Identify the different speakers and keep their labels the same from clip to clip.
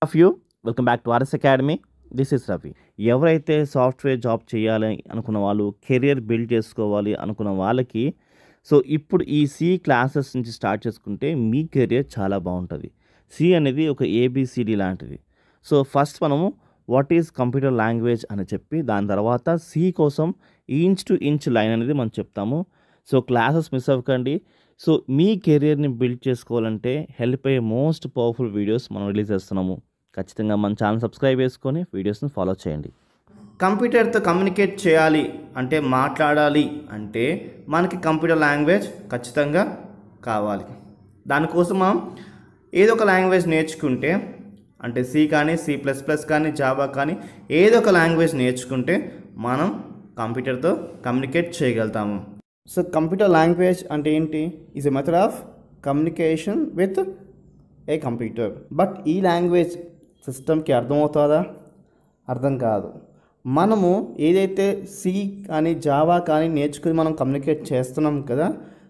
Speaker 1: Of you welcome back to RS Academy. This is Ravi. ఎవరైతే software job చేయాలి అనుకున్న వాళ్ళు, కెరియర్ బిల్డ్ చేసుకోవాలి అనుకున్న వాళ్ళకి ఇప్పుడు ఈ సి క్లాసెస్ నుంచి స్టార్ట్ చేసుకుంటే మీ కెరియర్ చాలా బాగుంటుంది. సి అనేది ఒక ఏబిసిడి లాంటిది. ఫస్ట్ మనము వాట్ ఈజ్ కంప్యూటర్ లాంగ్వేజ్ అని చెప్పి దాని తర్వాత సి కోసం ఇంచ్ టు ఇంచ్ లైన్ అనేది మనం చెప్తాము. క్లాసెస్ మిస్ అవ్వకండి. మీ కెరియర్ని బిల్డ్ చేసుకోవాలంటే హెల్ప్ అయ్యే మోస్ట్ పవర్ఫుల్ వీడియోస్ మనం రిలీజ్ చేస్తున్నాము. ఖచ్చితంగా మన ఛానల్ సబ్స్క్రైబ్ చేసుకొని వీడియోస్ని ఫాలో చేయండి. కంప్యూటర్తో కమ్యూనికేట్ చేయాలి అంటే, మాట్లాడాలి అంటే మనకి కంప్యూటర్ లాంగ్వేజ్ ఖచ్చితంగా కావాలి. దానికోసం మనం ఏదో ఒక లాంగ్వేజ్ నేర్చుకుంటే, అంటే సి కానీ, C++ కానీ, జావా కానీ ఏదో ఒక లాంగ్వేజ్ నేర్చుకుంటే మనం కంప్యూటర్తో కమ్యూనికేట్ చేయగలుగుతాము. కంప్యూటర్ లాంగ్వేజ్ అంటే ఏంటి? Is a method of communication with a computer. But ఈ లాంగ్వేజ్ సిస్టమ్కి అర్థమవుతుందా? అర్థం కాదు. మనము ఏదైతే సి కానీ, జావా కానీ నేర్చుకుని మనం కమ్యూనికేట్ చేస్తున్నాం కదా,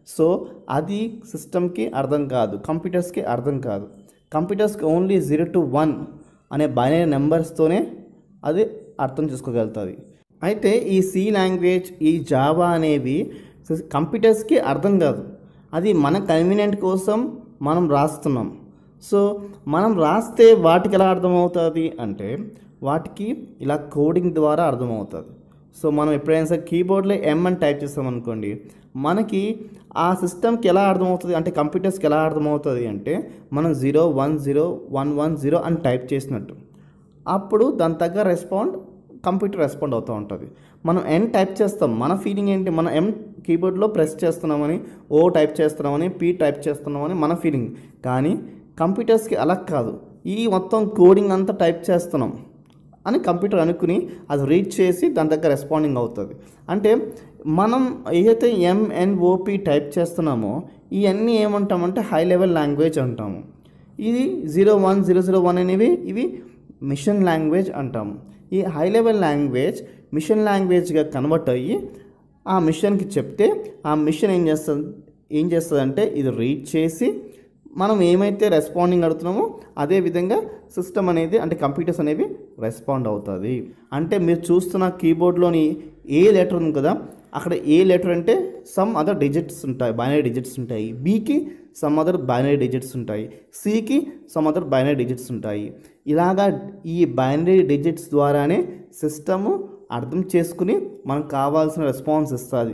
Speaker 1: అది సిస్టమ్కి అర్థం కాదు, కంప్యూటర్స్కి అర్థం కాదు. కంప్యూటర్స్కి ఓన్లీ 0 to 1 అనే బైనరీ నెంబర్స్తోనే అది అర్థం చేసుకోగలుగుతుంది. అయితే ఈ సి లాంగ్వేజ్, ఈ జావా అనేవి కంప్యూటర్స్కి అర్థం కాదు. అది మన కన్వీనియంట్ కోసం మనం రాస్తున్నాం. మనం రాస్తే వాటికి ఎలా అర్థమవుతుంది అంటే, వాటికి ఇలా కోడింగ్ ద్వారా అర్థమవుతుంది. మనం ఎప్పుడైనా సరే కీబోర్డ్లో ఎం అని టైప్ చేస్తామనుకోండి, మనకి ఆ సిస్టమ్కి ఎలా అర్థమవుతుంది అంటే, కంప్యూటర్స్కి ఎలా అర్థమవుతుంది అంటే, మనం 0 1 0 1 1 0 అని టైప్ చేసినట్టు. అప్పుడు దాని తగ్గ కంప్యూటర్ రెస్పాండ్ అవుతూ ఉంటుంది. మనం ఎన్ టైప్ చేస్తాం, మన ఫీలింగ్ ఏంటి? మనం ఎం కీబోర్డ్లో ప్రెస్ చేస్తున్నామని, ఓ టైప్ చేస్తున్నామని, పి టైప్ చేస్తున్నామని మన ఫీలింగ్. కానీ కంప్యూటర్స్కి అలా కాదు. ఈ మొత్తం కోడింగ్ అంతా టైప్ చేస్తున్నాం అని కంప్యూటర్ అనుకుని అది రీడ్ చేసి దాని దగ్గర రెస్పాండింగ్ అవుతుంది. అంటే మనం ఏదైతే ఎంఎన్ఓపి టైప్ చేస్తున్నామో ఇవన్నీ ఏమంటామంటే హై లెవెల్ లాంగ్వేజ్ అంటాము. ఇది 0 1 0 0 1 అనేవి ఇవి మిషన్ లాంగ్వేజ్ అంటాము. ఈ హై లెవెల్ లాంగ్వేజ్ మిషన్ లాంగ్వేజ్గా కన్వర్ట్ అయ్యి ఆ మిషన్కి చెప్తే, ఆ మిషన్ ఏం చేస్తుందంటే ఇది రీడ్ చేసి మనం ఏమైతే రెస్పాండింగ్ అడుగుతున్నామో అదే విధంగా సిస్టమ్ అనేది, అంటే కంప్యూటర్స్ అనేవి రెస్పాండ్ అవుతుంది. అంటే మీరు చూస్తున్న కీబోర్డ్లోని ఏ లెటర్ ఉంది కదా, అక్కడ ఏ లెటర్ అంటే సమ్ అదర్ డిజిట్స్ ఉంటాయి, బైనరీ డిజిట్స్ ఉంటాయి. బికి సమ్ అదర్ బైనరీ డిజిట్స్ ఉంటాయి. సికి సమ్ అదర్ బైనరీ డిజిట్స్ ఉంటాయి. ఇలాగా ఈ బైనరీ డిజిట్స్ ద్వారానే సిస్టము అర్థం చేసుకుని మనకు కావాల్సిన రెస్పాన్స్ ఇస్తుంది.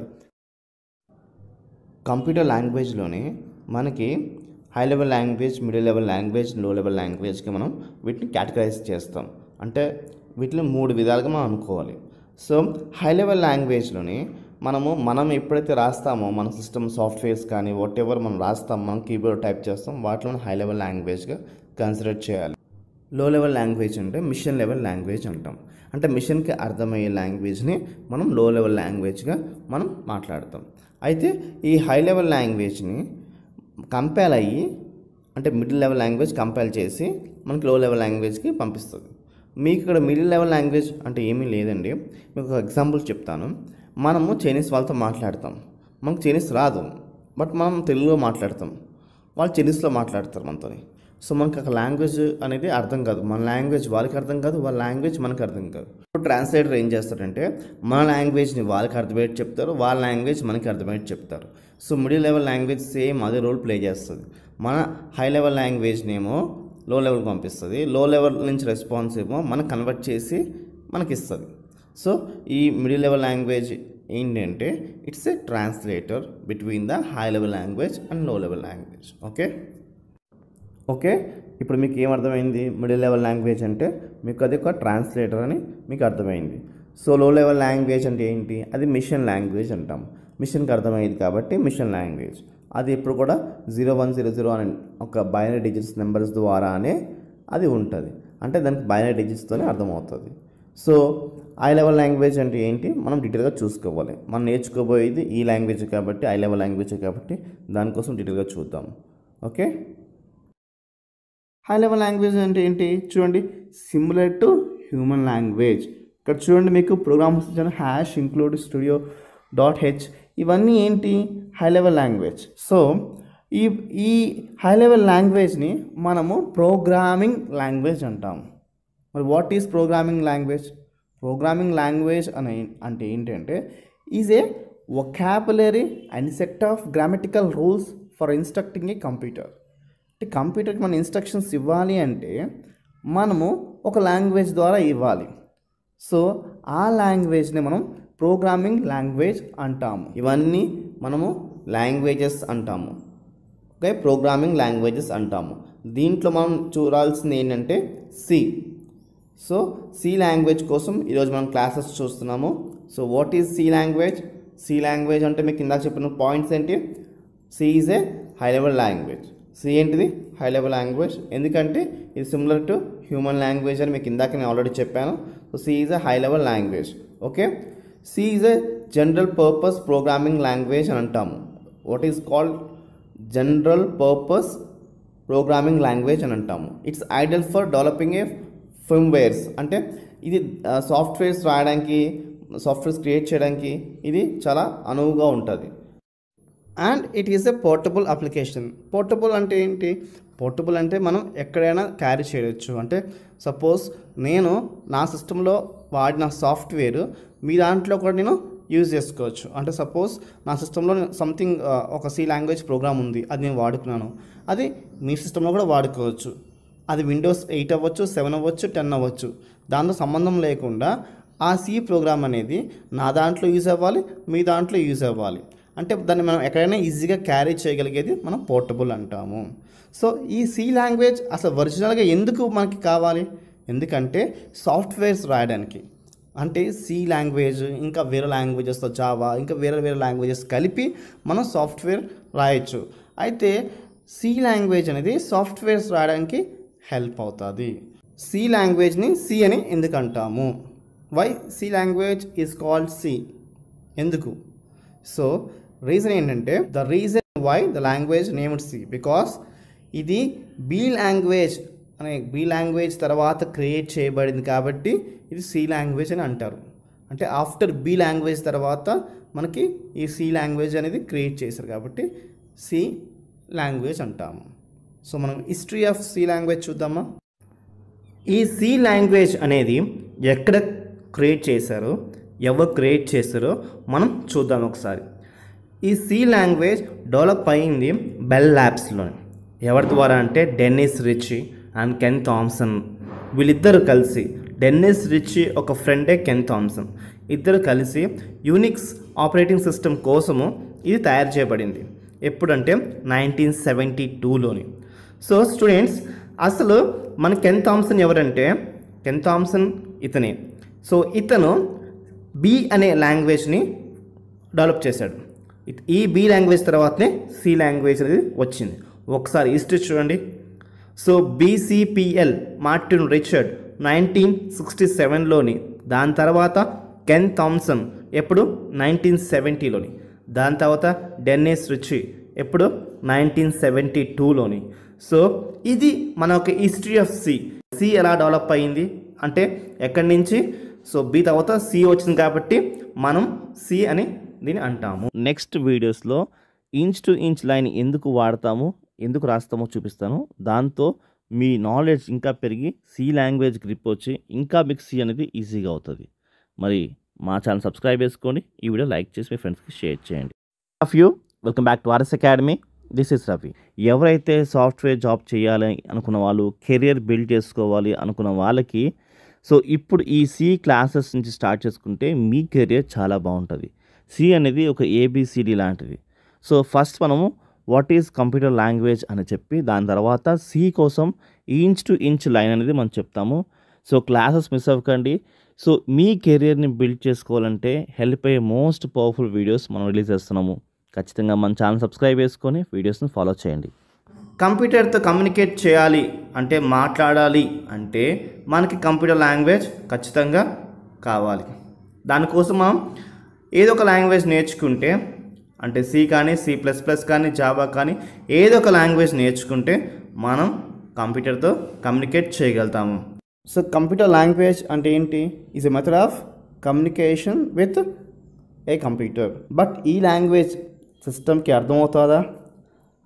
Speaker 1: కంప్యూటర్ లాంగ్వేజ్లోనే మనకి high level language, middle level language, low level లాంగ్వేజ్కి మనం వీటిని కేటగరైజ్ చేస్తాం. అంటే వీటిని 3 విధాలుగా మనం అనుకోవాలి. హై లెవెల్ లాంగ్వేజ్లోని మనం ఎప్పుడైతే రాస్తామో మన సిస్టమ్ సాఫ్ట్వేర్స్ కానీ వాట్ ఎవర్ మనం రాస్తాం, మనం కీబోర్డ్ టైప్ చేస్తాం, వాటిలో హై లెవెల్ లాంగ్వేజ్గా కన్సిడర్ చేయాలి. లో లెవెల్ లాంగ్వేజ్ అంటే మిషన్ లెవెల్ లాంగ్వేజ్ అంటాం. అంటే మిషన్కి అర్థమయ్యే లాంగ్వేజ్ని మనం లో లెవెల్ లాంగ్వేజ్గా మనం మాట్లాడతాం. అయితే ఈ హై లెవెల్ లాంగ్వేజ్ని కంపైల్ అయ్యి, అంటే మిడిల్ లెవెల్ లాంగ్వేజ్ కంపైల్ చేసి మనకి లో లెవెల్ లాంగ్వేజ్కి పంపిస్తుంది. మీకు ఇక్కడ మిడిల్ లెవెల్ లాంగ్వేజ్ అంటే ఏమీ లేదండి. మీకు ఒక ఎగ్జాంపుల్ చెప్తాను. మనము చైనీస్ వాళ్ళతో మాట్లాడతాం, మనకు చైనీస్ రాదు, బట్ మనం తెలుగులో మాట్లాడతాం, వాళ్ళు చైనీస్లో మాట్లాడతారు మనతో. మనకు ఒక లాంగ్వేజ్ అనేది అర్థం కాదు, మన లాంగ్వేజ్ వాళ్ళకి అర్థం కాదు, వాళ్ళ లాంగ్వేజ్ మనకు అర్థం కాదు. ఇప్పుడు ట్రాన్స్లేటర్ ఏం చేస్తారంటే మన లాంగ్వేజ్ని వాళ్ళకి అర్థమయ్యేట్ చెప్తారు, వాళ్ళ లాంగ్వేజ్ మనకి అర్థమయ్యేట్ చెప్తారు. మిడిల్ లెవెల్ లాంగ్వేజ్ సేమ్ అదే రోల్ ప్లే చేస్తుంది. మన హై లెవెల్ లాంగ్వేజ్ని ఏమో లో లెవెల్కి పంపిస్తుంది, లో లెవెల్ నుంచి రెస్పాన్స్ ఏమో మనకు కన్వర్ట్ చేసి మనకి ఇస్తుంది. ఈ మిడిల్ లెవెల్ లాంగ్వేజ్ ఏంటంటే it's a translator between the high level language and low level language. Okay, ఇప్పుడు మీకు ఏమర్థమైంది? మిడిల్ లెవెల్ లాంగ్వేజ్ అంటే మీకు అది ఒక ట్రాన్స్లేటర్ అని మీకు అర్థమైంది. లో లెవెల్ లాంగ్వేజ్ అంటే ఏంటి? అది మిషన్ లాంగ్వేజ్ అంటాం. మిషన్కి అర్థమయ్యేది కాబట్టి మిషన్ లాంగ్వేజ్. అది ఇప్పుడు కూడా 0 1 0 0 అని ఒక బైనరీ డిజిట్స్ నెంబర్స్ ద్వారానే అది ఉంటుంది. అంటే దానికి బైనరీ డిజిట్స్తోనే అర్థమవుతుంది. హై లెవెల్ లాంగ్వేజ్ అంటే ఏంటి మనం డీటెయిల్గా చూసుకోవాలి. మనం నేర్చుకోబోయేది ఈ లాంగ్వేజ్ కాబట్టి, హై లెవెల్ లాంగ్వేజ్ కాబట్టి దానికోసం డీటెయిల్గా చూద్దాం. ఓకే, హై లెవెల్ లాంగ్వేజ్ అంటే ఏంటి చూడండి. Similar to human language. ఇక్కడ చూడండి, మీకు ప్రోగ్రామ్స్ ఇచ్చాను, #include studio.h. ఇవన్నీ ఏంటి? High level language.
Speaker 2: ఈ ఈ హై లెవెల్ లాంగ్వేజ్ని మనము ప్రోగ్రామింగ్ లాంగ్వేజ్ అంటాము. మరి what is programming language? Programming language అంటే ఏంటంటే is a vocabulary and set of grammatical rules for instructing a computer. అంటే కంప్యూటర్కి మన ఇన్స్ట్రక్షన్స్ ఇవ్వాలి అంటే మనము ఒక లాంగ్వేజ్ ద్వారా ఇవ్వాలి. సో ఆ లాంగ్వేజ్ని మనం ప్రోగ్రామింగ్ లాంగ్వేజ్ అంటాము. ఇవన్నీ మనము లాంగ్వేజెస్ అంటాము. ఓకే, ప్రోగ్రామింగ్ లాంగ్వేజెస్ అంటాము. దీంట్లో మనం చూడాల్సింది ఏంటంటే సి. సో సి లాంగ్వేజ్ కోసం ఈరోజు మనం క్లాసెస్ చూస్తున్నాము. So what is C language? C language అంటే మీకు కింద చెప్పిన పాయింట్స్ ఏంటి? C is a high level language. C ఏంటిది? High level language. ఎందుకంటే ఇది సిమిలర్ టు హ్యూమన్ లాంగ్వేజ్ అని మీకు ఇందాక నేను ఆల్రెడీ చెప్పాను. So C is a high level language. Okay, C is a general purpose programming language అని అంటాము. What is called general purpose programming language అని అంటాము. It's ideal for developing a firmwares. అంటే ఇది సాఫ్ట్వేర్స్ రాయడానికి, సాఫ్ట్వేర్స్ క్రియేట్ చేయడానికి ఇది చాలా అనువుగా ఉంటుంది. And it is a portable application. Portable అంటే ఏంటి? పోర్టబుల్ అంటే మనం ఎక్కడైనా క్యారీ చేయవచ్చు. అంటే సపోజ్ నేను నా సిస్టంలో వాడిన సాఫ్ట్వేర్ మీ దాంట్లో కూడా నేను యూజ్ చేసుకోవచ్చు. అంటే సపోజ్ నా సిస్టంలో సంథింగ్ ఒక సి లాంగ్వేజ్ ప్రోగ్రామ్ ఉంది, అది నేను వాడుకున్నాను, అది మీ సిస్టంలో కూడా వాడుకోవచ్చు. అది విండోస్ 8 అవ్వచ్చు, 7 అవ్వచ్చు, 10 అవ్వచ్చు, దాంతో సంబంధం లేకుండా ఆ సి ప్రోగ్రామ్ అనేది నా దాంట్లో యూజ్ అవ్వాలి, మీ దాంట్లో యూజ్ అవ్వాలి. అంటే దాన్ని మనం ఎక్కడైనా ఈజీగా క్యారీ చేయగలిగేది మనం పోర్టబుల్ అంటాము. సో ఈ సి లాంగ్వేజ్ అసలు ఒరిజినల్గా ఎందుకు మనకి కావాలి? ఎందుకంటే సాఫ్ట్వేర్స్ రాయడానికి. అంటే సి లాంగ్వేజ్ ఇంకా వేరే లాంగ్వేజెస్తో జావా ఇంకా వేరే వేరే లాంగ్వేజెస్ కలిపి మనం సాఫ్ట్వేర్ రాయొచ్చు. అయితే సి లాంగ్వేజ్ అనేది సాఫ్ట్వేర్స్ రాయడానికి హెల్ప్ అవుతుంది. సి లాంగ్వేజ్ని సి అని ఎందుకు అంటాము? Why C language is called C? ఎందుకు? సో రీజన్ ఏంటంటే the reason why the language named C because ఇది బి లాంగ్వేజ్ తర్వాత క్రియేట్ చేయబడింది కాబట్టి ఇది సి లాంగ్వేజ్ అని అంటారు. అంటే ఆఫ్టర్ బి లాంగ్వేజ్ తర్వాత మనకి ఈ సి లాంగ్వేజ్ అనేది క్రియేట్ చేశారు కాబట్టి సి లాంగ్వేజ్ అంటాము. సో మనం హిస్టరీ ఆఫ్ సి లాంగ్వేజ్ చూద్దామా? ఈ సి లాంగ్వేజ్ అనేది ఎక్కడ క్రియేట్ చేశారో, ఎవరు క్రియేట్ చేస్తారో మనం చూద్దాం ఒకసారి. ఈ సి లాంగ్వేజ్ డెవలప్ అయ్యింది బెల్ ల్యాబ్స్లో. ఎవరి ద్వారా అంటే Dennis Ritchie and Ken Thompson. వీళ్ళిద్దరు కలిసి, డెన్నిస్ రిచీ ఒక ఫ్రెండే కెన్ థామ్సన్, ఇద్దరు కలిసి యూనిక్స్ ఆపరేటింగ్ సిస్టమ్ కోసము ఇది తయారు చేయబడింది. ఎప్పుడంటే 1972లోని. సో స్టూడెంట్స్, అసలు మన కెన్ థామ్సన్ ఎవరంటే, కెన్ థామ్సన్ ఇతనే. సో ఇతను బి అనే లాంగ్వేజ్ని డెవలప్ చేశాడు. ఈ బి లాంగ్వేజ్ తర్వాతనే సి లాంగ్వేజ్ అనేది వచ్చింది. ఒకసారి హిస్టరీ చూడండి. సో బీసీపీఎల్ మార్టిన్ రిచర్డ్ 1967లోని, దాని తర్వాత కెన్ థామ్సన్ ఎప్పుడు 1970లోని, దాని తర్వాత డెన్నిస్ రిచీ ఎప్పుడు 1972లోని. సో ఇది మన ఒక హిస్టరీ ఆఫ్ సి. సి ఎలా డెవలప్ అయ్యింది అంటే ఎక్కడి నుంచి? సో బి తర్వాత సి వచ్చింది కాబట్టి మనం సి అని దీన్ని అంటాము.
Speaker 1: నెక్స్ట్ వీడియోస్లో ఇంచ్ టు ఇంచ్ లైన్ ఎందుకు వాడతాము, ఎందుకు రాస్తామో చూపిస్తాను. దాంతో మీ నాలెడ్జ్ ఇంకా పెరిగి సి లాంగ్వేజ్ గ్రిప్ వచ్చి ఇంకా మీకు సి అనేది ఈజీగా అవుతుంది. మరి మా ఛానల్ సబ్స్క్రైబ్ చేసుకోండి, ఈ వీడియో లైక్ చేసి మీ ఫ్రెండ్స్కి షేర్ చేయండి. Of you welcome back to RS Academy. This is Ravi. ఎవరైతే సాఫ్ట్వేర్ జాబ్ చేయాలి అనుకున్న వాళ్ళు, కెరియర్ బిల్డ్ చేసుకోవాలి అనుకున్న వాళ్ళకి సో ఇప్పుడు ఈ సి క్లాసెస్ నుంచి స్టార్ట్ చేసుకుంటే మీ కెరియర్ చాలా బాగుంటుంది. సి అనేది ఒక ఏబిసిడి లాంటిది. సో ఫస్ట్ మనము వాట్ ఈజ్ కంప్యూటర్ లాంగ్వేజ్ అని చెప్పి దాని తర్వాత సి కోసం ఇంచ్ టు ఇంచ్ లైన్ అనేది మనం చెప్తాము. సో క్లాసెస్ మిస్ అవ్వకండి. సో మీ కెరియర్ని బిల్డ్ చేసుకోవాలంటే హెల్ప్ అయ్యే మోస్ట్ పవర్ఫుల్ వీడియోస్ మనం రిలీజ్ చేస్తున్నాము. ఖచ్చితంగా మన ఛానల్ సబ్స్క్రైబ్ చేసుకొని వీడియోస్ని ఫాలో చేయండి.
Speaker 2: కంప్యూటర్తో కమ్యూనికేట్ చేయాలి అంటే, మాట్లాడాలి అంటే మనకి కంప్యూటర్ లాంగ్వేజ్ ఖచ్చితంగా కావాలి. దానికోసం మనం ఏదో ఒక లాంగ్వేజ్ నేర్చుకుంటే, అంటే సి కానీ C++ కానీ జావా కానీ ఏదో ఒక లాంగ్వేజ్ నేర్చుకుంటే మనం కంప్యూటర్తో కమ్యూనికేట్ చేయగలుగుతాము. సో కంప్యూటర్ లాంగ్వేజ్ అంటే ఏంటి? Is a method of communication with a computer. But ఈ లాంగ్వేజ్ సిస్టమ్కి అర్థమవుతుందా?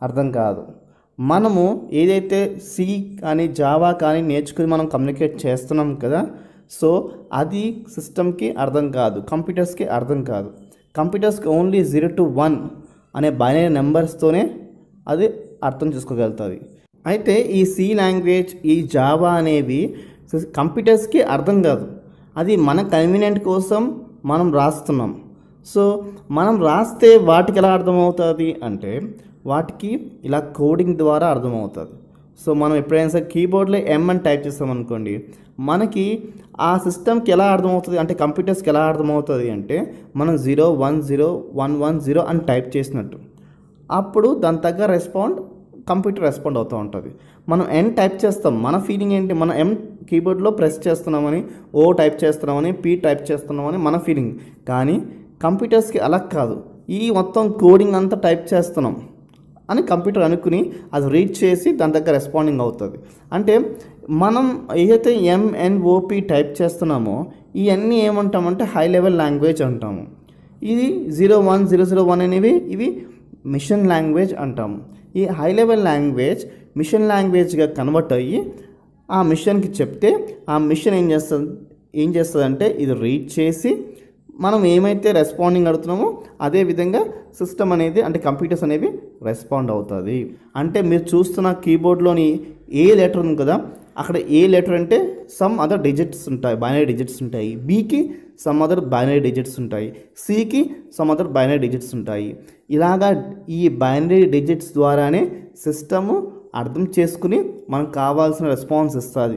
Speaker 2: అర్థం కాదు. మనము ఏదైతే సి కానీ జావా కానీ నేర్చుకుని మనం కమ్యూనికేట్ చేస్తున్నాం కదా, సో అది సిస్టమ్కి అర్థం కాదు, కంప్యూటర్స్కి అర్థం కాదు. కంప్యూటర్స్కి ఓన్లీ 0 to 1 అనే బైనరీ నెంబర్స్తోనే అది అర్థం చేసుకోగలుగుతుంది. అయితే ఈ సి లాంగ్వేజ్, ఈ జావా అనేవి కంప్యూటర్స్కి అర్థం కాదు. అది మన కన్వీనియంట్ కోసం మనం రాస్తున్నాం. సో మనం రాస్తే వాటికి ఎలా అర్థమవుతుంది అంటే, వాటికి ఇలా కోడింగ్ ద్వారా అర్థమవుతుంది. సో మనం ఎప్పుడైనా సరే కీబోర్డ్లో ఎం అని టైప్ చేస్తామనుకోండి, మనకి ఆ సిస్టమ్కి ఎలా అర్థమవుతుంది అంటే, కంప్యూటర్స్కి ఎలా అర్థమవుతుంది అంటే, మనం 0 1 0 1 1 0 అని టైప్ చేసినట్టు. అప్పుడు దాని తగ్గ కంప్యూటర్ రెస్పాండ్ అవుతూ ఉంటుంది. మనం ఎన్ టైప్ చేస్తాం, మన ఫీలింగ్ ఏంటి, మనం ఎం కీబోర్డ్లో ప్రెస్ చేస్తున్నామని, ఓ టైప్ చేస్తున్నామని, పీ టైప్ చేస్తున్నామని మన ఫీలింగ్. కానీ కంప్యూటర్స్కి అలా కాదు, ఈ మొత్తం కోడింగ్ అంతా టైప్ చేస్తున్నాం అని కంప్యూటర్ అనుకుని అది రీడ్ చేసి దాని దగ్గర రెస్పాండింగ్ అవుతుంది. అంటే మనం ఏదైతే ఎంఎన్ఓపి టైప్ చేస్తున్నామో ఇవన్నీ ఏమంటామంటే హై లెవెల్ లాంగ్వేజ్ అంటాము. ఇది 0 1 0 0 1 అనేవి ఇవి మిషన్ లాంగ్వేజ్ అంటాము. ఈ హై లెవెల్ లాంగ్వేజ్ మిషన్ లాంగ్వేజ్గా కన్వర్ట్ అయ్యి ఆ మిషన్కి చెప్తే ఆ మిషన్ ఏం చేస్తుందంటే ఇది రీడ్ చేసి మనం ఏమైతే రెస్పాండింగ్ అడుగుతున్నామో అదే విధంగా సిస్టమ్ అనేది అంటే కంప్యూటర్స్ అనేవి రెస్పాండ్ అవుతుంది. అంటే మీరు చూస్తున్న కీబోర్డ్లోని ఏ లెటర్ ఉంది కదా, అక్కడ ఏ లెటర్ అంటే సమ్ అదర్ డిజిట్స్ ఉంటాయి, బైనరీ డిజిట్స్ ఉంటాయి. బీకి సమ్ అదర్ బైనరీ డిజిట్స్ ఉంటాయి, సికి సమ్ అదర్ బైనరీ డిజిట్స్ ఉంటాయి. ఇలాగా ఈ బైనరీ డిజిట్స్ ద్వారానే సిస్టము అర్థం చేసుకుని మనకు కావాల్సిన రెస్పాన్స్ ఇస్తుంది.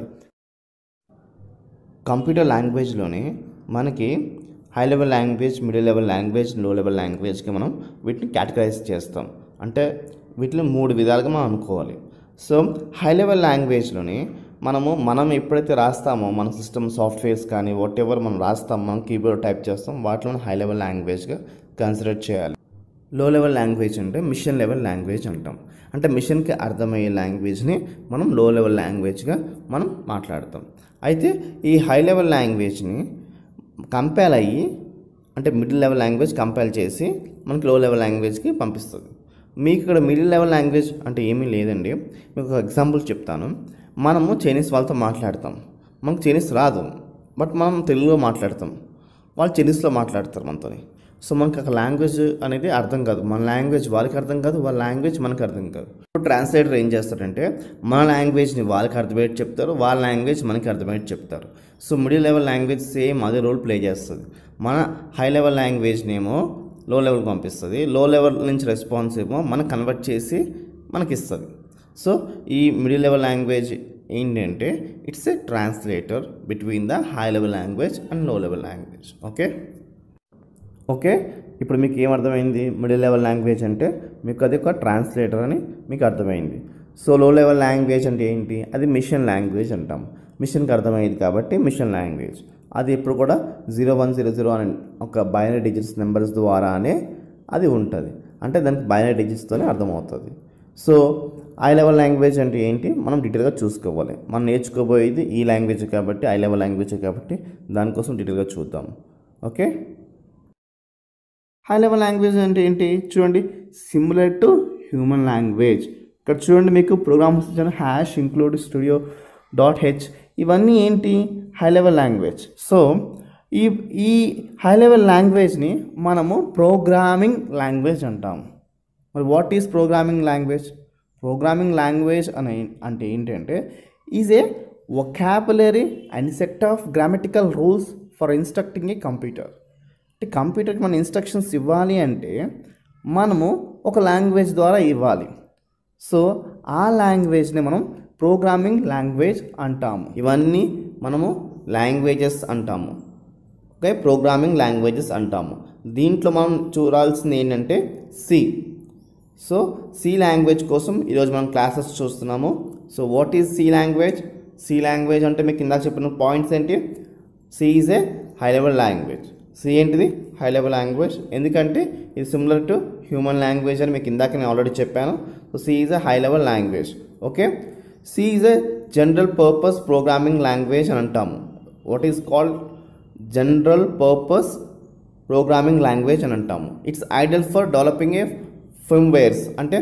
Speaker 2: కంప్యూటర్ లాంగ్వేజ్లోనే మనకి high level language, middle level language, low level లాంగ్వేజ్కి మనం వీటిని కేటగరైజ్ చేస్తాం. అంటే వీటిని 3 విధాలుగా మనం అనుకోవాలి. సో హై లెవెల్ లాంగ్వేజ్లోని మనం ఎప్పుడైతే రాస్తామో మన సిస్టమ్ సాఫ్ట్వేర్స్ కానీ వాట్ ఎవర్ మనం రాస్తాం, మనం కీబోర్డ్ టైప్ చేస్తాం, వాటిలో హై లెవెల్ లాంగ్వేజ్గా కన్సిడర్ చేయాలి. లో లెవెల్ లాంగ్వేజ్ అంటే మిషన్ లెవెల్ లాంగ్వేజ్ అంటాం. అంటే మిషన్కి అర్థమయ్యే లాంగ్వేజ్ని మనం లో లెవెల్ లాంగ్వేజ్గా మనం మాట్లాడతాం. అయితే ఈ హై లెవెల్ లాంగ్వేజ్ని కంపైల్ అయ్యి అంటే మిడిల్ లెవెల్ లాంగ్వేజ్ కంపైల్ చేసి మనకి లో లెవెల్ లాంగ్వేజ్కి పంపిస్తుంది. మీకు ఇక్కడ మిడిల్ లెవెల్ లాంగ్వేజ్ అంటే ఏమీ లేదండి. మీకు ఒక ఎగ్జాంపుల్ చెప్తాను. మనము చైనీస్ వాళ్ళతో మాట్లాడతాం, మనకు చైనీస్ రాదు, బట్ మనం తెలుగులో మాట్లాడతాం, వాళ్ళు చైనీస్లో మాట్లాడతారు మనతో. సో మనకు ఒక లాంగ్వేజ్ అనేది అర్థం కాదు, మన లాంగ్వేజ్ వాళ్ళకి అర్థం కాదు, వాళ్ళ లాంగ్వేజ్ మనకు అర్థం కాదు. ఇప్పుడు ట్రాన్స్లేటర్ ఏం చేస్తారంటే మన లాంగ్వేజ్ని వాళ్ళకి అర్థమయ్యేట్టు చెప్తారు, వాళ్ళ లాంగ్వేజ్ మనకి అర్థమయ్యేట్టు చెప్తారు. So middle level language same అదే రోల్ ప్లే చేస్తుంది. మన హై లెవెల్ లాంగ్వేజ్నేమో లో లెవెల్కి పంపిస్తుంది, లో లెవెల్ నుంచి రెస్పాన్స్ ఏమో మనకు కన్వర్ట్ చేసి మనకి ఇస్తుంది. సో ఈ మిడిల్ లెవెల్ లాంగ్వేజ్ ఏంటంటే it's a translator between the high level language and low level language. Okay ఇప్పుడు మీకు ఏమర్థమైంది? మిడిల్ లెవెల్ లాంగ్వేజ్ అంటే మీకు అది ఒక ట్రాన్స్లేటర్ అని మీకు అర్థమైంది. సో లో లెవెల్ లాంగ్వేజ్ అంటే ఏంటి? అది మిషన్ లాంగ్వేజ్ అంటాం. మిషన్కి అర్థమయ్యేది కాబట్టి మిషన్ లాంగ్వేజ్. అది ఇప్పుడు కూడా 0 1 0 0 అని ఒక బైనరీ డిజిట్స్ నెంబర్స్ ద్వారానే అది ఉంటుంది. అంటే దానికి బైనరీ డిజిట్స్తోనే అర్థమవుతుంది. సో హై లెవెల్ లాంగ్వేజ్ అంటే ఏంటి మనం డీటెయిల్గా చూసుకోవాలి. మనం నేర్చుకోబోయేది ఈ లాంగ్వేజ్ కాబట్టి, హై లెవెల్ లాంగ్వేజ్ కాబట్టి దానికోసం డీటెయిల్గా చూద్దాం. ఓకే, హై లెవెల్ లాంగ్వేజ్ అంటే ఏంటి చూడండి, సిమిలర్ టు హ్యూమన్ లాంగ్వేజ్. ఇక్కడ చూడండి మీకు ప్రోగ్రామ్స్ ఇచ్చాను, #include studio.h. ఇవన్నీ ఏంటి? High level language. సో ఈ హై లెవెల్ లాంగ్వేజ్ని మనము ప్రోగ్రామింగ్ లాంగ్వేజ్ అంటాము. మరి what is programming language? Programming language అంటే ఏంటంటే is a vocabulary and set of grammatical rules for instructing a computer. అంటే కంప్యూటర్కి మన ఇన్స్ట్రక్షన్స్ ఇవ్వాలి అంటే మనము ఒక లాంగ్వేజ్ ద్వారా ఇవ్వాలి. సో ఆ లాంగ్వేజ్ని మనం ప్రోగ్రామింగ్ లాంగ్వేజ్ అంటాము. ఇవన్నీ మనము లాంగ్వేజెస్ అంటాము. ఓకే, ప్రోగ్రామింగ్ లాంగ్వేజెస్ అంటాము. దీంట్లో మనం చూడాల్సింది ఏంటంటే సి. సో సి లాంగ్వేజ్ కోసం ఈరోజు మనం క్లాసెస్ చూస్తున్నాము. So what is C language? C language అంటే మీకు ఇందాక చెప్పిన పాయింట్స్ ఏంటి? C is a high level language. C ఏంటిది? High level language. ఎందుకంటే ఇది సిమిలర్ టు హ్యూమన్ లాంగ్వేజ్ అని మీకు ఇందాక నేను ఆల్రెడీ చెప్పాను. So C is a high level language. Okay, C is a general purpose programming language అని అంటాము. What is called general purpose programming language అని అంటాము. It's ideal for developing a firmwares. అంటే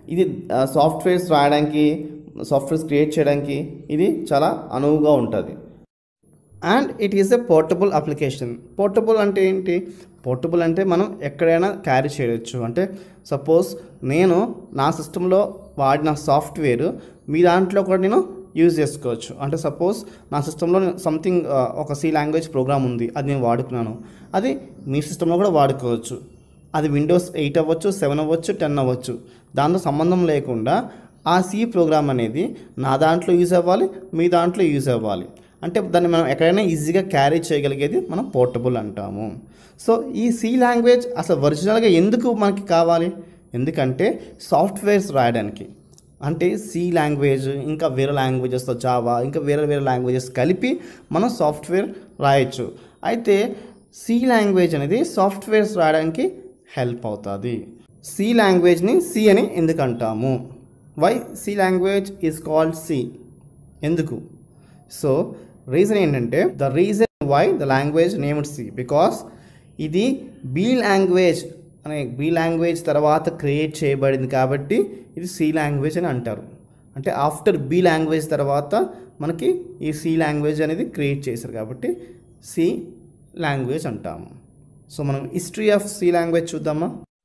Speaker 2: ఇది సాఫ్ట్వేర్స్ రాయడానికి, సాఫ్ట్వేర్స్ క్రియేట్ చేయడానికి ఇది చాలా అనువుగా ఉంటుంది. And it is a portable application. Portable అంటే ఏంటి? పోర్టబుల్ అంటే మనం ఎక్కడైనా క్యారీ చేయవచ్చు. అంటే సపోజ్ నేను నా సిస్టంలో వాడిన సాఫ్ట్వేర్ మీ దాంట్లో కూడా నేను యూజ్ చేసుకోవచ్చు. అంటే సపోజ్ నా సిస్టంలో సంథింగ్ ఒక సి లాంగ్వేజ్ ప్రోగ్రామ్ ఉంది, అది నేను వాడుకున్నాను, అది మీ సిస్టంలో కూడా వాడుకోవచ్చు. అది విండోస్ 8 అవ్వచ్చు, 7 అవ్వచ్చు, 10 అవ్వచ్చు, దాంతో సంబంధం లేకుండా ఆ సి ప్రోగ్రామ్ అనేది నా దాంట్లో యూజ్ అవ్వాలి, మీ దాంట్లో యూజ్ అవ్వాలి. అంటే దాన్ని మనం ఎక్కడైనా ఈజీగా క్యారీ చేయగలిగేది మనం పోర్టబుల్ అంటాము. సో ఈ సి లాంగ్వేజ్ అసలు ఒరిజినల్గా ఎందుకు మనకి కావాలి? ఎందుకంటే సాఫ్ట్వేర్స్ రాయడానికి. అంటే సి లాంగ్వేజ్ ఇంకా వేరే లాంగ్వేజెస్తో జావా ఇంకా వేరే వేరే లాంగ్వేజెస్ కలిపి మనం సాఫ్ట్వేర్ రాయొచ్చు. అయితే సి లాంగ్వేజ్ అనేది సాఫ్ట్వేర్స్ రాయడానికి హెల్ప్ అవుతుంది. సి లాంగ్వేజ్ని సి అని ఎందుకు అంటాము? Why C language is called C? ఎందుకు? సో రీజన్ ఏంటంటే, the reason why the language named C because ఇది బి లాంగ్వేజ్ అనే బి లాంగ్వేజ్ తర్వాత క్రియేట్ చేయబడింది కాబట్టి ఇది సి లాంగ్వేజ్ అని అంటారు. అంటే ఆఫ్టర్ బి లాంగ్వేజ్ తర్వాత మనకి ఈ సి లాంగ్వేజ్ అనేది క్రియేట్ చేశారు కాబట్టి సి లాంగ్వేజ్ అంటాము. సో మనం హిస్టరీ ఆఫ్ సి లాంగ్వేజ్ చూద్దామా?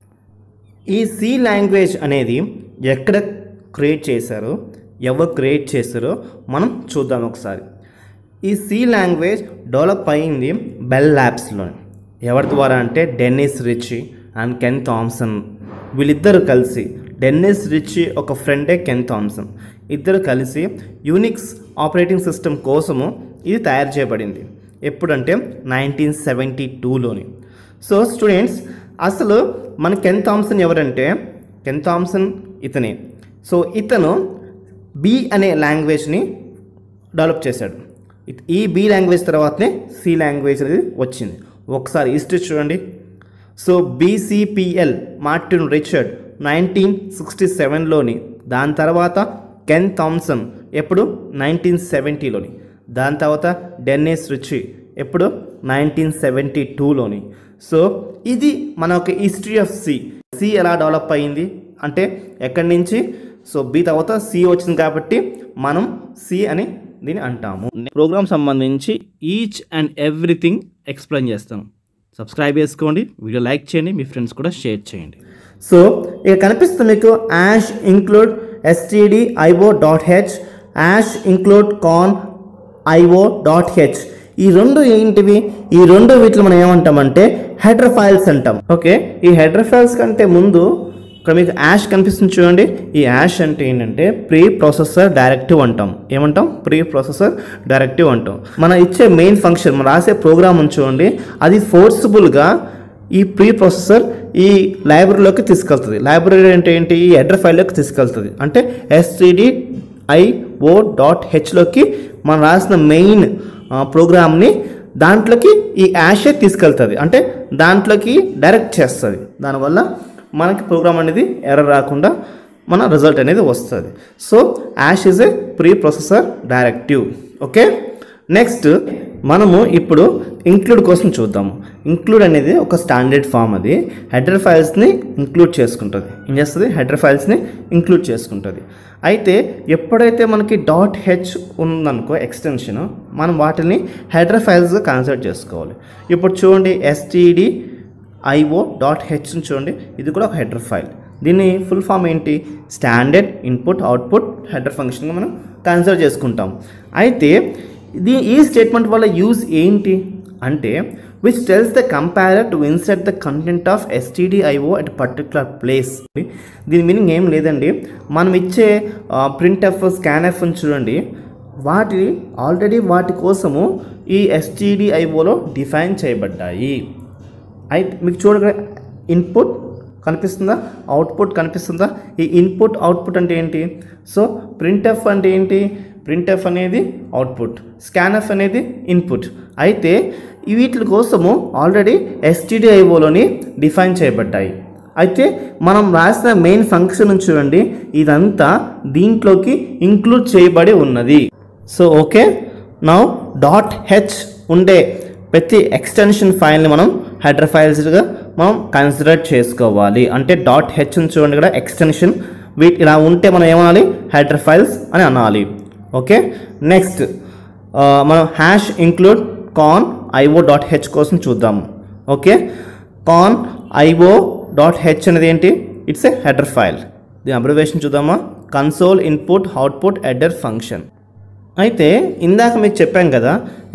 Speaker 2: ఈ సి లాంగ్వేజ్ అనేది ఎక్కడ క్రియేట్ చేశారో, ఎవరు క్రియేట్ చేశారో మనం చూద్దాం ఒకసారి. ఈ సి లాంగ్వేజ్ డెవలప్ అయింది బెల్ ల్యాబ్స్లో. ఎవరి ద్వారా అంటే Dennis Ritchie and Ken Thompson. వీళ్ళిద్దరు కలిసి, డెన్నిస్ రిచీ ఒక ఫ్రెండే కెన్ థామ్సన్, ఇద్దరు కలిసి యూనిక్స్ ఆపరేటింగ్ సిస్టమ్ కోసము ఇది తయారు చేయబడింది. ఎప్పుడంటే 1972లోని. సో స్టూడెంట్స్, అసలు మన కెన్ థామ్సన్ ఎవరంటే, కెన్ థామ్సన్ ఇతనే. సో ఇతను బి అనే లాంగ్వేజ్ని డెవలప్ చేశాడు. ఈ బి లాంగ్వేజ్ తర్వాతనే సి లాంగ్వేజ్ అనేది వచ్చింది. ఒకసారి హిస్టరీ చూడండి. సో బీసీపీఎల్ మార్టిన్ రిచర్డ్ 1967లోని, దాని తర్వాత కెన్ థామ్సన్ ఎప్పుడు 1970లోని, దాని తర్వాత డెన్నిస్ రిచీ ఎప్పుడు 1972లోని. సో ఇది మన ఒక హిస్టరీ ఆఫ్ సి. సి ఎలా డెవలప్ అయ్యింది అంటే ఎక్కడి నుంచి? సో బి తర్వాత సి వచ్చింది కాబట్టి మనం సి అని దీన్ని అంటాము.
Speaker 1: ప్రోగ్రామ్ సంబంధించి ఈచ్ అండ్ ఎవ్రీథింగ్ ఎక్స్ప్లెయిన్ చేస్తాను. సబ్స్క్రైబ్ చేసుకోండి, వీడియో లైక్ చేయండి, మీ ఫ్రెండ్స్ కూడా షేర్ చేయండి.
Speaker 2: సో ఇక కనిపిస్తుంది మీకు hash include stdio.h, hash include con io.h. ఈ రెండు ఏంటివి? ఈ రెండు వీటిలో మనం ఏమంటామంటే హెడర్ ఫైల్స్ అంటాం. ఓకే, ఈ హెడర్ ఫైల్స్ కంటే ముందు ఇక్కడ మీకు యాష్ కనిపిస్తుంది చూడండి. ఈ యాష్ అంటే ఏంటంటే ప్రీ ప్రాసెసర్ డైరెక్టివ్ అంటాం. ఏమంటాం? ప్రీ ప్రాసెసర్ డైరెక్టివ్ అంటాం. మనం ఇచ్చే మెయిన్ ఫంక్షన్, మనం రాసే ప్రోగ్రామ్ చూడండి, అది ఫోర్స్ఫుల్గా ఈ ప్రీ ప్రాసెసర్ ఈ లైబ్రరీలోకి తీసుకెళ్తుంది. లైబ్రరీ అంటే ఏంటి? ఈ హెడర్ ఫైల్లోకి తీసుకెళ్తుంది. అంటే stdio.h లోకి మనం రాసిన మెయిన్ ప్రోగ్రామ్ని దాంట్లోకి ఈ యాషే తీసుకెళ్తుంది. అంటే దాంట్లోకి డైరెక్ట్ చేస్తుంది. దానివల్ల మనకి ప్రోగ్రామ్ అనేది ఎర్రర్ రాకుండా మన రిజల్ట్ అనేది వస్తుంది. So hash is a preprocessor directive. Okay, next మనము ఇప్పుడు ఇంక్లూడ్ కోసం చూద్దాము. ఇంక్లూడ్ అనేది ఒక స్టాండర్డ్ ఫామ్. అది హెడర్ ఫైల్స్ని ఇంక్లూడ్ చేసుకుంటుంది. ఏం చేస్తుంది? హెడర్ ఫైల్స్ని ఇంక్లూడ్ చేసుకుంటుంది. అయితే ఎప్పుడైతే మనకి .h ఉందనుకో ఎక్స్టెన్షన్, మనం వాటిని హెడర్ ఫైల్స్గా కన్సిడర్ చేసుకోవాలి. ఇప్పుడు చూడండి stdio.h చూడండి, ఇది కూడా ఒక హెడర్ ఫైల్. దీని ఫుల్ ఫామ్ ఏంటి? స్టాండర్డ్ ఇన్పుట్ అవుట్పుట్ హెడర్ ఫంక్షన్గా మనం కన్సిడర్ చేసుకుంటాం. అయితే ఈ స్టేట్మెంట్ వల్ల యూజ్ ఏంటి అంటే, which tells the compiler to insert the content of stdio at particular place. దీని మీనింగ్ ఏం లేదండి, మనం ఇచ్చే printf scanf చూడండి, వాటి కోసము ఈ stdioలో డిఫైన్ చేయబడ్డాయి. అయితే మీకు చూడగా ఇన్పుట్ కనిపిస్తుందా, అవుట్పుట్ కనిపిస్తుందా? ఈ ఇన్పుట్ అవుట్పుట్ అంటే ఏంటి? సో printf అంటే ఏంటి? printf అనేది అవుట్పుట్, scanf అనేది ఇన్పుట్. అయితే వీటి కోసము ఆల్రెడీ stdioలోని డిఫైన్ చేయబడ్డాయి. అయితే మనం రాసిన మెయిన్ ఫంక్షన్ చూడండి, ఇదంతా దీంట్లోకి ఇంక్లూడ్ చేయబడి ఉన్నది. సో ఓకే, నౌ .h ఉండే ప్రతి ఎక్స్టెన్షన్ ఫైల్ని మనం హెడర్ ఫైల్స్గా మనం కన్సిడర్ చేసుకోవాలి. అంటే .h చూడండి, ఇక్కడ ఎక్స్టెన్షన్ ఇలా ఉంటే మనం ఏమనాలి, హెడర్ ఫైల్స్ అని అనాలి. ఓకే, నెక్స్ట్ మనం హ్యాష్ ఇంక్లూడ్ కాన్ io.h కోసం చూద్దాము. ఓకే, కాన్ io.h అనేది ఏంటి, ఇట్స్ ఏ హెడర్ ఫైల్. దీని అబ్రివేషన్ చూద్దామా, console input output header function. అయితే ఇందాక మీకు చెప్పాం కదా,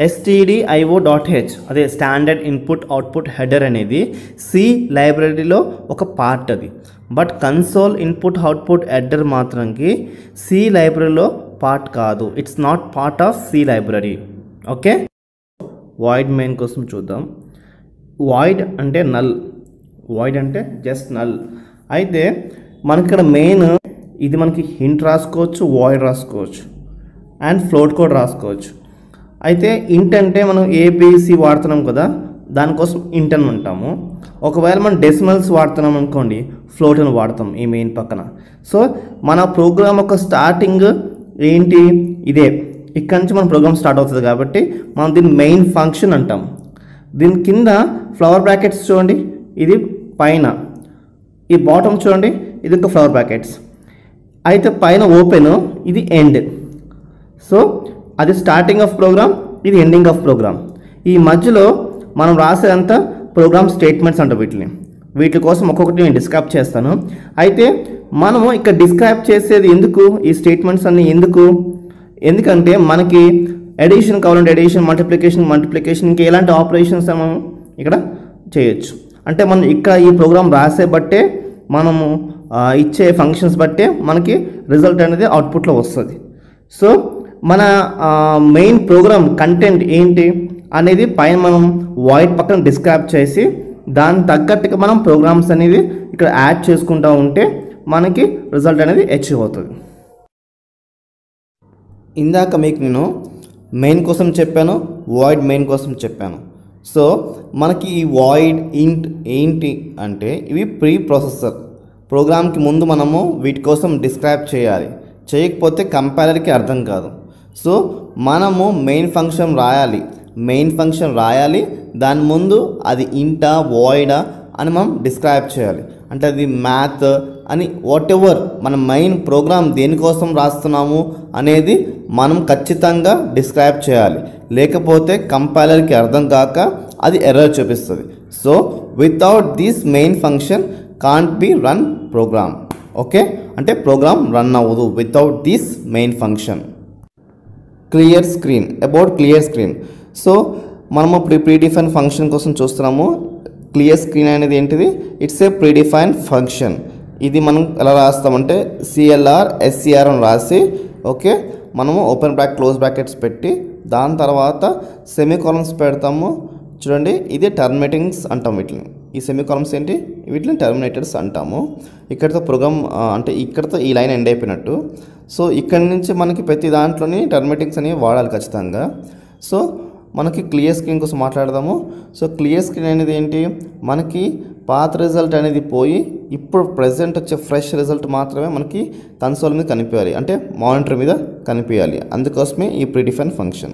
Speaker 2: stdio.h అదే స్టాండర్డ్ ఇన్పుట్ అవుట్పుట్ హెడర్ అనేది సి లైబ్రరీలో ఒక పార్ట్ అది. But console input output header మాత్రంకి సి లైబ్రరీలో పార్ట్ కాదు, it's not part of C library. Okay, void main కోసం చూద్దాం. వాయిడ్ అంటే నల్, వాయిడ్ అంటే జస్ట్ నల్. అయితే మనకి ఇక్కడ మెయిన్ ఇది మనకి హింట్ రాసుకోవచ్చు, వాయిడ్ రాసుకోవచ్చు అండ్ ఫ్లోట్ కోడ్ రాసుకోవచ్చు. అయితే ఇంట్ అంటే మనం ఏబిసి వాడుతున్నాం కదా, దానికోసం ఇంట్ అని అంటాము. ఒకవేళ మనం డెసిమల్స్ వాడుతున్నాం అనుకోండి, ఫ్లోట్ అని వాడతాం ఈ మెయిన్ పక్కన. సో మన ప్రోగ్రామ్ యొక్క స్టార్టింగ్ ఏంటి, ఇదే, ఇక్కడ నుంచి మన ప్రోగ్రామ్ స్టార్ట్ అవుతుంది కాబట్టి మనం దీన్ని మెయిన్ ఫంక్షన్ అంటాం. దీని కింద ఫ్లవర్ బ్రాకెట్స్ చూడండి, ఇది పైన, ఈ బాటమ్ చూడండి, ఇది ఒక ఫ్లవర్ బ్రాకెట్స్. అయితే పైన ఓపెన్, ఇది ఎండ్. సో అది స్టార్టింగ్ ఆఫ్ ప్రోగ్రామ్, ఇది ఎండింగ్ ఆఫ్ ప్రోగ్రామ్. ఈ మధ్యలో మనం రాసేదంతా ప్రోగ్రామ్ స్టేట్మెంట్స్ అంటాం. వీటి కోసం ఒక్కొక్కటి నేను డిస్క్రైబ్ చేస్తాను. అయితే మనము ఇక్కడ డిస్క్రైబ్ చేసేది ఎందుకు, ఈ స్టేట్మెంట్స్ అన్నీ ఎందుకంటే మనకి ఎడిషన్ కావాలంటే ఎడిషన్, మల్టిప్లికేషన్ ఇంకా ఎలాంటి ఆపరేషన్స్ మనం ఇక్కడ చేయొచ్చు. అంటే మనం ఇక్కడ ఈ ప్రోగ్రామ్ రాసే బట్టే, మనము ఇచ్చే ఫంక్షన్స్ బట్టే మనకి రిజల్ట్ అనేది అవుట్పుట్లో వస్తుంది. సో మన మెయిన్ ప్రోగ్రామ్ కంటెంట్ ఏంటి అనేది పైన మనం వాయిడ్ పక్కన డిస్క్రైబ్ చేసి దానికి తగ్గట్టుగా మనం ప్రోగ్రామ్స్ అనేది ఇక్కడ యాడ్ చేసుకుంటూ ఉంటే మనకి రిజల్ట్ అనేది అచీవ్ అవుతుంది. ఇందాక మీకు నేను మెయిన్ కోసం చెప్పాను, వాయిడ్ మెయిన్ కోసం చెప్పాను. సో మనకి ఈ వాయిడ్ ఇంట్ ఏంటి అంటే ఇవి ప్రీ ప్రాసెసర్. ప్రోగ్రామ్కి ముందు మనము వీటి కోసం డిస్క్రైబ్ చేయాలి, చేయకపోతే కంపైలర్కి అర్థం కాదు. సో మనము మెయిన్ ఫంక్షన్ రాయాలి, దాని ముందు అది ఇంటా వాయిడా అని మనం డిస్క్రైబ్ చేయాలి. అంటే అది మ్యాథ్ అని వాట్ ఎవర్ మన మెయిన్ ప్రోగ్రామ్ దేనికోసం రాస్తున్నాము అనేది మనం ఖచ్చితంగా డిస్క్రైబ్ చేయాలి, లేకపోతే కంపైలర్కి అర్థం కాక అది ఎర్రర్ చూపిస్తుంది. So without this main function can't be run program. Okay, అంటే ప్రోగ్రామ్ రన్ అవ్వదు without this main function. Clear screen. So మనము ప్రీడిఫైన్ ఫంక్షన్ కోసం చూస్తున్నాము. క్లియర్ స్క్రీన్ అనేది ఏంటిది, ఇట్స్ ఏ ప్రీడిఫైన్ ఫంక్షన్. ఇది మనం ఎలా రాస్తామంటే CLR SCR అని రాసి, ఓకే, మనము ఓపెన్ బ్రాకెట్ క్లోజ్ బ్రాకెట్స్ పెట్టి దాని తర్వాత సెమీకోలన్స్ పెడతాము. చూడండి, ఇది టర్మినేటింగ్స్ అంటాం వీటిని. ఈ సెమీకోలన్స్ ఏంటి, వీటిని టర్మినేటర్స్ అంటాము. ఇక్కడితో ప్రోగ్రామ్ అంటే ఇక్కడితో ఈ లైన్ ఎండ్ అయిపోయినట్టు. సో ఇక్కడి నుంచి మనకి ప్రతి దాంట్లోని టర్మినేటింగ్స్ అనేవి వాడాలి ఖచ్చితంగా. సో మనకి క్లియర్ స్క్రీన్ కోసం మాట్లాడదాము. సో క్లియర్ స్క్రీన్ అనేది ఏంటి, మనకి పాత రిజల్ట్ అనేది పోయి ఇప్పుడు ప్రెజెంట్ వచ్చే ఫ్రెష్ రిజల్ట్ మాత్రమే మనకి కన్సోల్ మీద కనిపించాలి, అంటే మానిటర్ మీద కనిపించాలి. అందుకోసమే ఈ predefine function.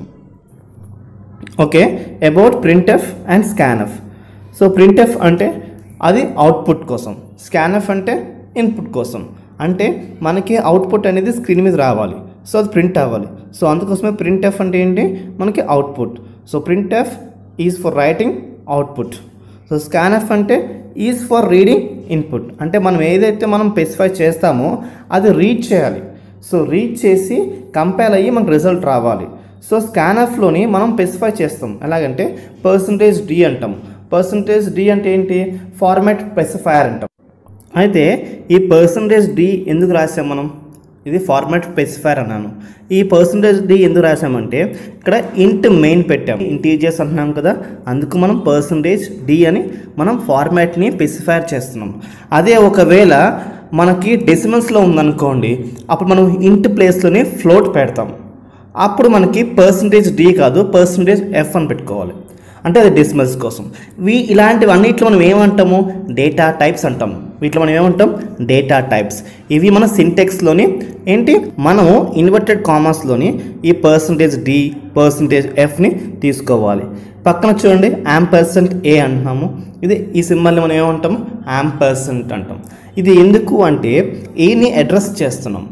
Speaker 2: Okay, about printf and scanf. So printf అంటే అది అవుట్పుట్ కోసం, స్కాన్ఎఫ్ అంటే ఇన్పుట్ కోసం. అంటే మనకి అవుట్పుట్ అనేది స్క్రీన్ మీద రావాలి, సో అది ప్రింట్ అవ్వాలి. సో అందుకోసమే ప్రింట్ఎఫ్ అంటే ఏంటి, మనకి output. So printf is for writing output. So scanf అంటే ఈజ్ ఫర్ రీడింగ్ ఇన్పుట్. అంటే మనం ఏదైతే మనం స్పెసిఫై చేస్తామో అది రీడ్ చేయాలి. సో రీడ్ చేసి కంపైల్ అయ్యి మనకు రిజల్ట్ రావాలి. సో స్కాన్ఎఫ్లోని మనం స్పెసిఫై చేస్తాం, ఎలాగంటే %d అంటాం. %d అంటే ఏంటి, ఫార్మాట్ స్పెసిఫైయర్ అంటాం. అయితే ఈ %d ఎందుకు రాసాం మనం, ఇది ఫార్మాట్ స్పెసిఫైర్ అన్నాను. ఈ %d ఎందుకు రాసామంటే ఇక్కడ ఇంట్ మెయిన్ పెట్టాం, ఇంటీజర్స్ అంటున్నాం కదా, అందుకు మనం %d అని మనం ఫార్మాట్ని స్పెసిఫైర్ చేస్తున్నాం. అదే ఒకవేళ మనకి డెసిమల్స్లో ఉందనుకోండి, అప్పుడు మనం ఇంట్ ప్లేస్లోనే ఫ్లోట్ పెడతాం. అప్పుడు మనకి %d కాదు %f అని పెట్టుకోవాలి, అంటే అది డెసిమల్స్ కోసం. ఇలాంటివన్నిట్లో మనం ఏమంటాము, డేటా టైప్స్ అంటాం. వీటిలో మనం ఏమంటాం, డేటా టైప్స్. ఇవి మన సింటెక్స్లోని ఏంటి, మనము ఇన్వర్టెడ్ కామాస్లోని ఈ %d %fని తీసుకోవాలి. పక్కన చూడండి &a అంటున్నాము. ఈ సింబల్ని మనం ఏమంటాము, &% అంటాం. ఇది ఎందుకు అంటే ఏని అడ్రస్ చేస్తున్నాం,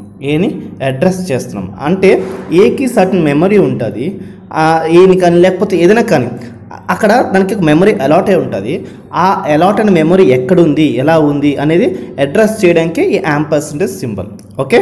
Speaker 2: అంటే ఏకి సర్టన్ మెమరీ ఉంటుంది, ఏని కానీ లేకపోతే ఏదైనా కానీ అక్కడ దానికి మెమరీ అలాట్ అయి ఉంటుంది. ఆ అలాట్ అయిన మెమరీ ఎక్కడుంది, ఎలా ఉంది అనేది అడ్రస్ చేయడానికి ఈ యాంపర్సెంటేజ్ సింబల్. ఓకే,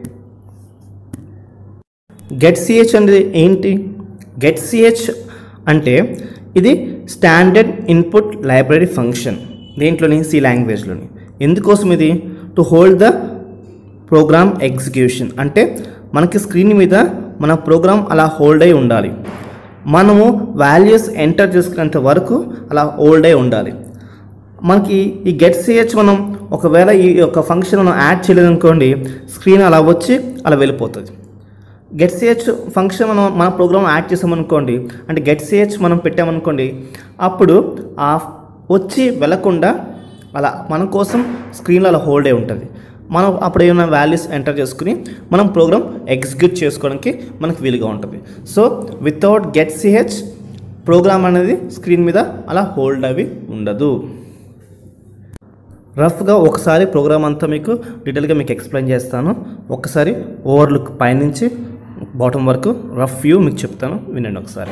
Speaker 2: గెట్ సిహెచ్ అనేది ఏంటి? గెట్ సిహెచ్ అంటే ఇది స్టాండర్డ్ ఇన్పుట్ లైబ్రరీ ఫంక్షన్ దేంట్లోని సి లాంగ్వేజ్లోని. ఎందుకోసం ఇది? To hold the program execution, అంటే మనకి స్క్రీన్ మీద మన ప్రోగ్రామ్ అలా హోల్డ్ అయి ఉండాలి, మనము వాల్యూస్ ఎంటర్ చేసుకునేంత వరకు అలా హోల్డ్ అయి ఉండాలి. మనకి ఈ గెట్ సిహెచ్ మనం ఒకవేళ ఈ యొక్క ఫంక్షన్ మనం యాడ్ చేయలేదనుకోండి, స్క్రీన్ అలా వచ్చి అలా వెళ్ళిపోతుంది. గెట్ సిహెచ్ ఫంక్షన్ మన ప్రోగ్రామ్ యాడ్ చేసామనుకోండి, అంటే గెట్ సిహెచ్ మనం పెట్టామనుకోండి, అప్పుడు ఆ వచ్చి వెళ్ళకుండా అలా మన కోసం స్క్రీన్లో అలా హోల్డ్ అయి ఉంటుంది. మనం అప్పుడు ఏమైనా వాల్యూస్ ఎంటర్ చేసుకుని మనం ప్రోగ్రామ్ ఎగ్జిక్యూట్ చేసుకోవడానికి మనకు వీలుగా ఉంటుంది. సో వితౌట్ గెట్ సిహెచ్ ప్రోగ్రామ్ అనేది స్క్రీన్ మీద అలా హోల్డ్ అవి ఉండదు. రఫ్గా ఒకసారి ప్రోగ్రామ్ అంతా మీకు డీటెయిల్గా మీకు ఎక్స్ప్లెయిన్ చేస్తాను. ఒకసారి ఓవర్లుక్ పైనుంచి బాటమ్ వరకు రఫ్ వ్యూ మీకు చెప్తాను, వినండి ఒకసారి.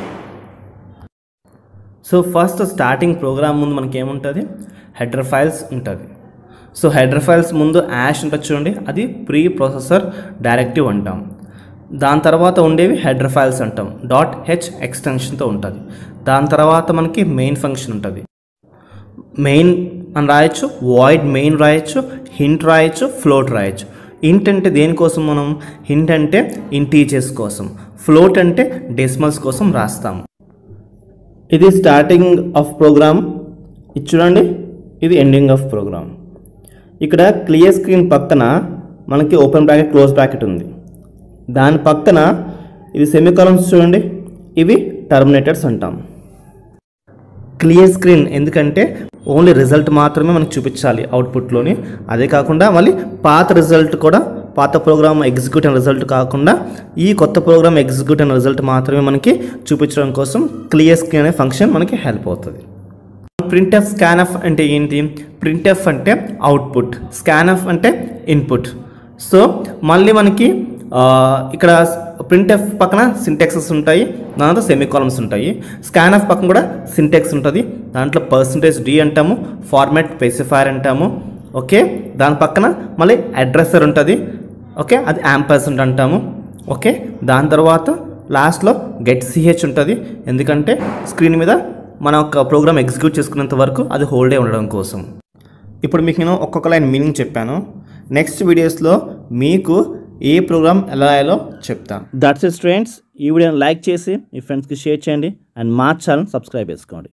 Speaker 2: సో ఫస్ట్ స్టార్టింగ్ ప్రోగ్రామ్ ముందు మనకి ఏముంటుంది? హెడర్ ఫైల్స్ ఉంటుంది. సో హెడర్ ఫైల్స్ ముందు యాష్ ఉంటుంది చూడండి, అది ప్రీ ప్రాసెసర్ డైరెక్టివ్ అంటాం. దాని తర్వాత ఉండేవి హెడర్ ఫైల్స్ అంటాం, .h ఎక్స్టెన్షన్తో ఉంటుంది. దాని తర్వాత మనకి మెయిన్ ఫంక్షన్ ఉంటుంది. మెయిన్ అని రాయొచ్చు, వాయిడ్ మెయిన్ రాయొచ్చు, హింట్ రాయొచ్చు, ఫ్లోట్ రాయొచ్చు. ఇంట్ అంటే దేనికోసం? మనం హింట్ అంటే ఇంటీజర్స్ కోసం, ఫ్లోట్ అంటే డెసిమల్స్ కోసం రాస్తాము. ఇది స్టార్టింగ్ ఆఫ్ ప్రోగ్రామ్, ఇది చూడండి, ఇది ఎండింగ్ ఆఫ్ ప్రోగ్రామ్. ఇక్కడ క్లియర్ స్క్రీన్ పక్కన మనకి ఓపెన్ బ్రాకెట్ క్లోజ్ బ్రాకెట్ ఉంది, దాని పక్కన ఇది సెమీకాలన్స్ చూడండి, ఇవి టర్మినేటర్స్ అంటాం. క్లియర్ స్క్రీన్ ఎందుకంటే ఓన్లీ రిజల్ట్ మాత్రమే మనకు చూపించాలి అవుట్పుట్లోని, అదే కాకుండా మళ్ళీ పాత రిజల్ట్ కూడా, పాత ప్రోగ్రామ్ ఎగ్జిక్యూట్ అయిన రిజల్ట్ కాకుండా ఈ కొత్త ప్రోగ్రామ్ ఎగ్జిక్యూట్ అయిన రిజల్ట్ మాత్రమే మనకి చూపించడం కోసం క్లియర్ స్క్రీన్ అనే ఫంక్షన్ మనకి హెల్ప్ అవుతుంది. ప్రింట్ఎఫ్ స్కాన్ఎఫ్ అంటే ఏంటి? ప్రింట్ఎఫ్ అంటే అవుట్పుట్, స్కాన్ఎఫ్ అంటే ఇన్పుట్. సో మళ్ళీ మనకి ఇక్కడ ప్రింట్ఎఫ్ పక్కన సింటెక్సెస్ ఉంటాయి, దాంట్లో సెమీకాలమ్స్ ఉంటాయి. స్కాన్ఎఫ్ పక్కన కూడా సింటెక్స్ ఉంటుంది, దాంట్లో %d అంటాము, ఫార్మాట్ స్పెసిఫైర్ అంటాము. ఓకే, దాని పక్కన మళ్ళీ అడ్రసర్ ఉంటుంది. ఓకే, అది యాంపర్సెంట్ అంటాము. ఓకే, దాని తర్వాత లాస్ట్లో గెట్ సిహెచ్ ఉంటుంది, ఎందుకంటే స్క్రీన్ మీద మన ఒక ప్రోగ్రామ్ ఎగ్జిక్యూట్ చేసుకునేంత వరకు అది హోల్డే ఉండడం కోసం. ఇప్పుడు మీకు నేను ఒక్కొక్క లైన్ మీనింగ్ చెప్పాను. నెక్స్ట్ వీడియోస్లో మీకు ఏ ప్రోగ్రామ్ ఎలా రాయాలో చెప్తాను. That's it friends. ఈ వీడియోని లైక్ చేసి మీ ఫ్రెండ్స్కి షేర్ చేయండి అండ్ మా ఛానల్ సబ్స్క్రైబ్ చేసుకోండి.